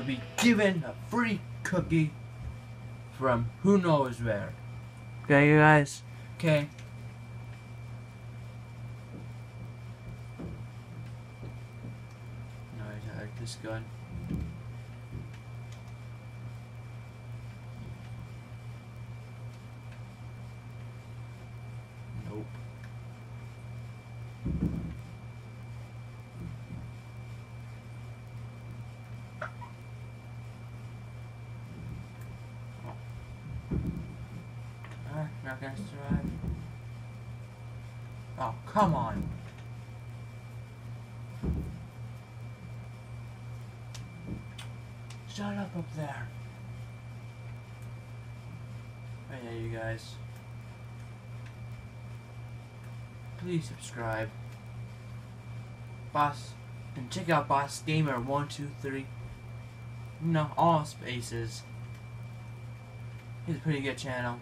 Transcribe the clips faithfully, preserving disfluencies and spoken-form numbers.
be given a free cookie from who knows where. Okay, you guys? Okay. No, I like this gun. Nope. Uh, not gonna survive. Oh, come on. Shut up up there. Oh yeah, you guys. Please subscribe. Boss, and check out Boss Gamer one two three. No, all spaces. He's a pretty good channel.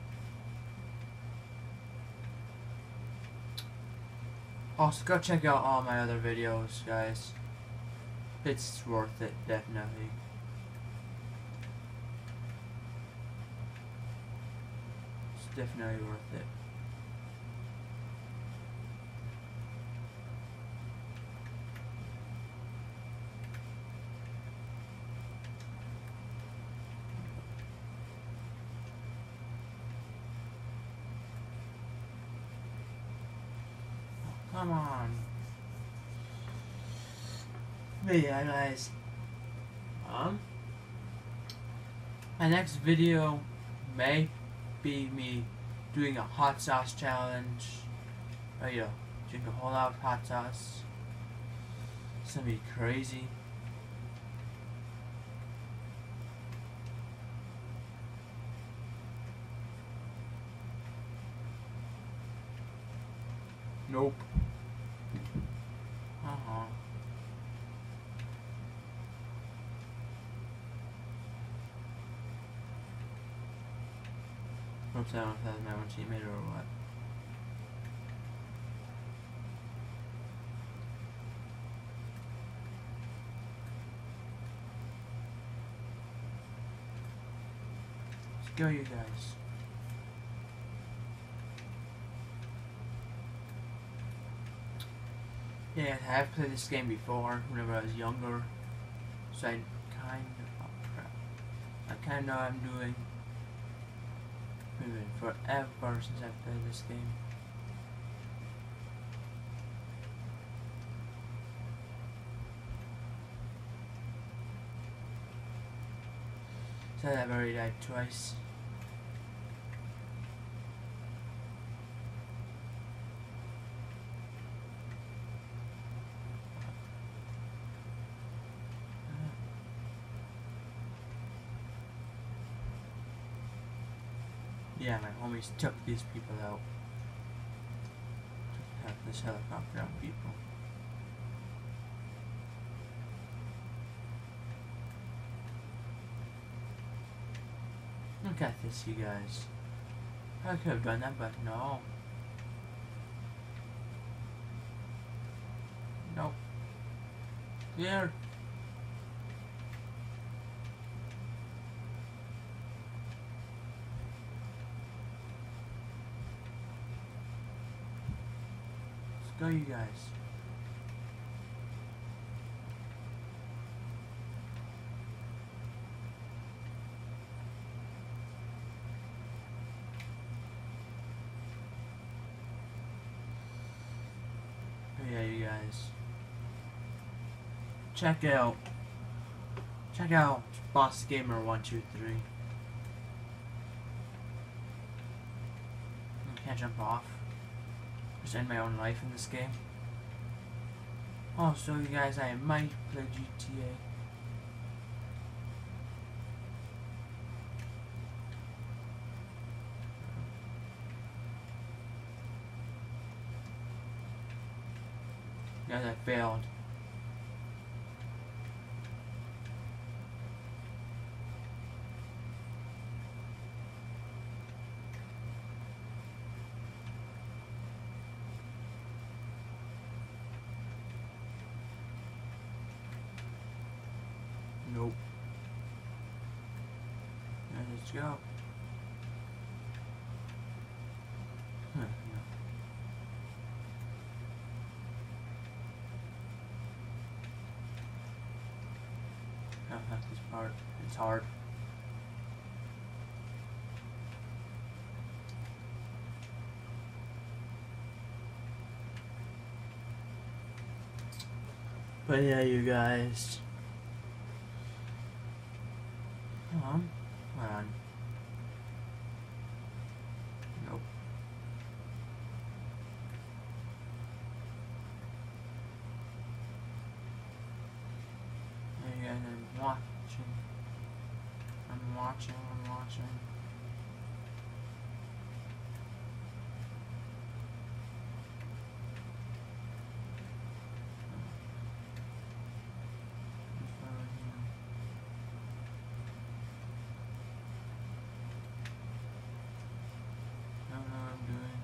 Also, go check out all my other videos, guys. It's worth it, definitely. It's definitely worth it. Come on. But yeah, guys. Um, my next video may be me doing a hot sauce challenge. Oh yeah, drink a whole lot of hot sauce. It's gonna be crazy. Nope. Uh-huh. Oops, I don't know if that was my own teammate or what. Let's go, you guys. Yeah, I've played this game before whenever I was younger, so I kind of, oh crap, I kind of know what I'm doing. It's been forever since I've played this game. So I've already died twice. Yeah, my homies took these people out. Took half this helicopter out, people. Look at this, you guys. I could have done that, but no. Nope. Here. Go, you guys. Oh, yeah, you guys. Check out. Check out Boss Gamer one two three. I can't jump off. Just end my own life in this game. Also, you guys, I might play G T A. Guys, I failed. Nope. go. Huh, no. Oh, that's this part. It's hard. But yeah, you guys. Um, hold on. Nope. Hey guys, I'm watching. I'm watching, I'm watching. I don't know what I'm doing.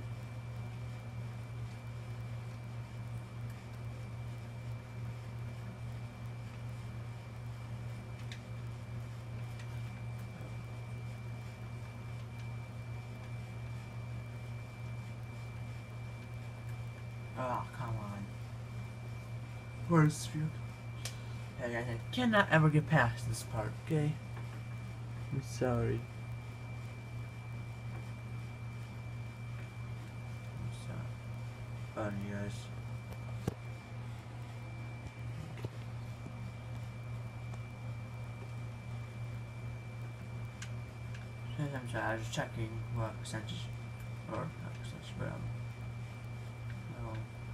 Oh, come on. Where's you? Hey guys, I cannot ever get past this part, okay? I'm sorry. I'm sorry. Fun, you guys. I'm sorry, I was checking what percentage, or not percentage, but um, no,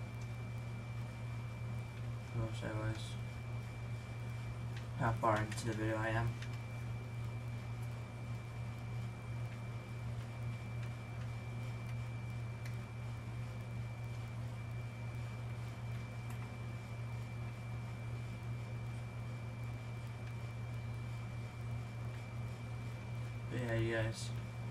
how close I was, how far into the video I am. But yeah, you guys.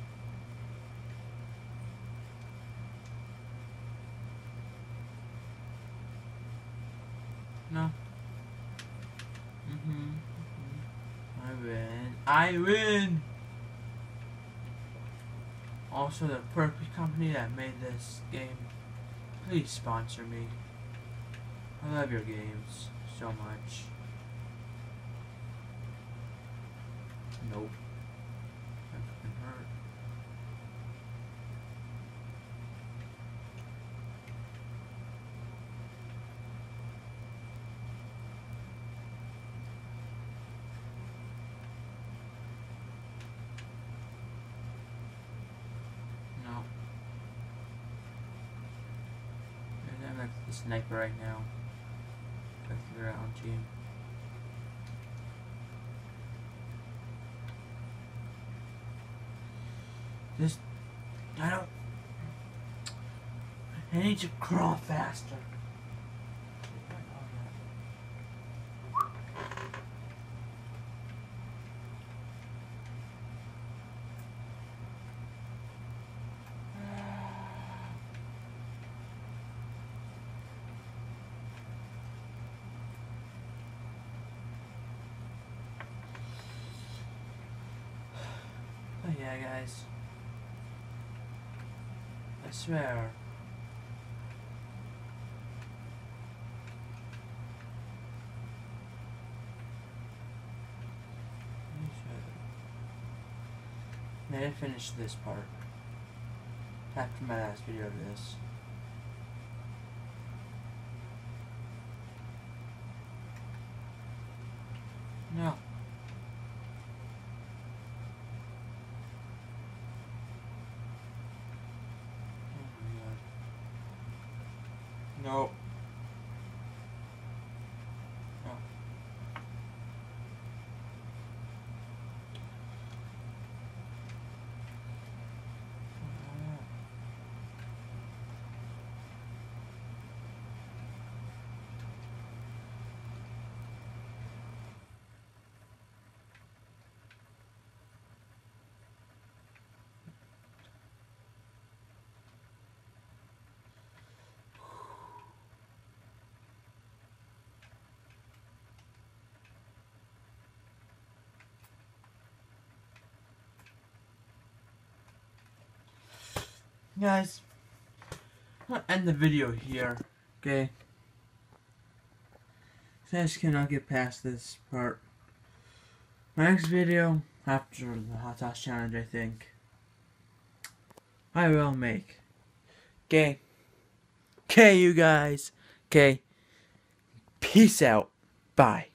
No. Mm-hmm. Mm-hmm. I win. I win! Also, the perfect company that made this game, please sponsor me. I love your games so much. Nope. That fucking hurt. No. I'm like the sniper right now. That's the round team. Just, I don't, I need to crawl faster. But yeah, guys. I swear. I didn't finish this part. After my last video of this. No. Oh my god. No. No. Guys, I'll end the video here, okay? I just cannot get past this part. My next video, after the hot sauce challenge, I think, I will make. Okay? Okay, you guys. Okay. Peace out. Bye.